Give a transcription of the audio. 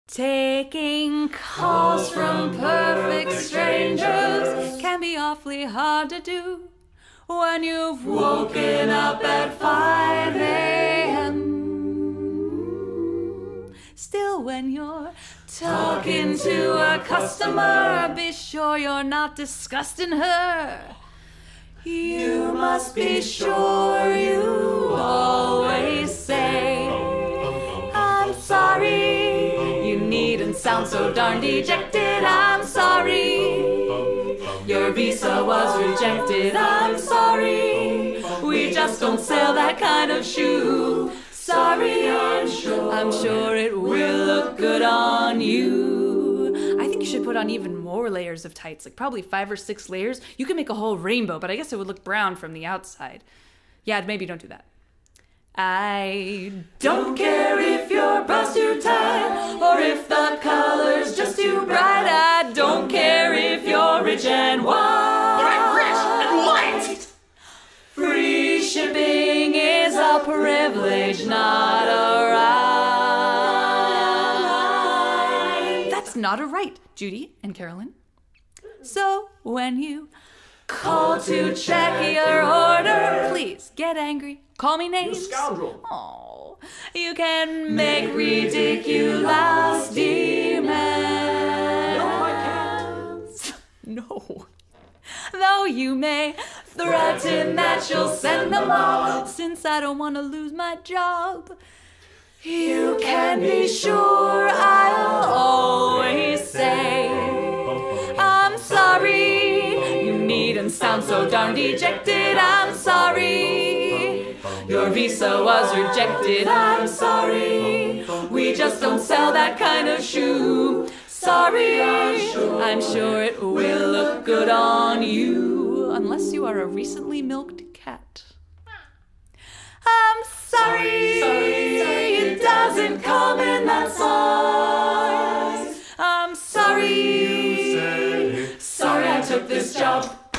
Taking calls from perfect strangers can be awfully hard to do when you've woken up at 5 a.m. Still, when you're talking to a customer, be sure you're not disgusting her. You must be sure you always say, I'm sorry. You needn't sound so darn dejected. I'm sorry. Your visa was rejected. I'm sorry. We just don't sell that kind of shoe. Sorry, I'm sure it will look good on you. I think you should put on even more layers of tights, like probably 5 or 6 layers. You can make a whole rainbow, but I guess it would look brown from the outside. Yeah, maybe don't do that. I don't care if your brows too tight or if the color's just too bright. I don't care if you're rich and white. But I'm rich and white! Free shipping is a privilege, not a right. That's not a right, Judy and Carolyn. So when you call to check your order, please get angry. Call me names. You scoundrel. Oh, you can make ridiculous demands. No, I can't. No. Though you may threaten that you'll send them all, since I don't want to lose my job. You can be sure I'll always say, I'm sorry. You needn't sound so darn dejected. I'm sorry. Your visa was rejected. I'm sorry. We just don't sell that kind of shoe. Sorry, I'm sure it will look good on you, unless you are a recently milked cat. I'm sorry, it doesn't come in that size. I'm sorry, I took this job.